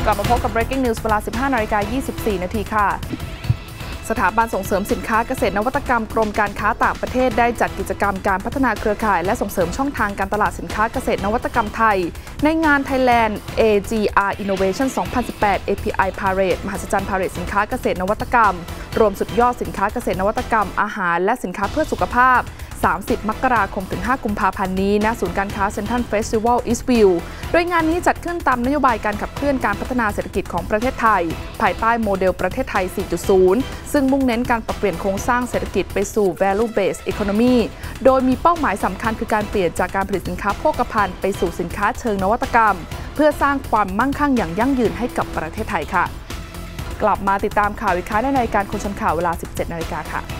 กลับมาพบกับ Breaking News เวลา 15:24 นาทีค่ะสถาบันส่งเสริมสินค้าเกษตรนวัตกรรมกรมการค้าต่างประเทศได้จัดกิจกรรมการพัฒนาเครือข่ายและส่งเสริมช่องทางการตลาดสินค้าเกษตรนวัตกรรมไทยในงาน Thailand AGR Innovation 2018 API Parade มหัศจรรย์ Parade สินค้าเกษตรนวัตกรรมรวมสุดยอดสินค้าเกษตรนวัตกรรมอาหารและสินค้าเพื่อสุขภาพ30 มกราคมถึง 5 กุมภาพันธ์นี้ณศูนย์การค้าเซ็นทรัลเฟสติวัลอีสต์วิวโดยงานนี้จัดขึ้นตามนโยบายการขับเคลื่อนการพัฒนาเศรษฐกิจของประเทศไทยภายใต้โมเดลประเทศไทย 4.0 ซึ่งมุ่งเน้นการปรับเปลี่ยนโครงสร้างเศรษฐกิจไปสู่ value based economy โดยมีเป้าหมายสำคัญคือการเปลี่ยนจากการผลิตสินค้าโภคภัณฑ์ไปสู่สินค้าเชิงนวัตกรรมเพื่อสร้างความมั่งคั่งอย่างยั่งยืนให้กับประเทศไทยค่ะกลับมาติดตามข่าวอีกครั้งในรายการคนชนข่าวเวลา 17 นาฬิกาค่ะ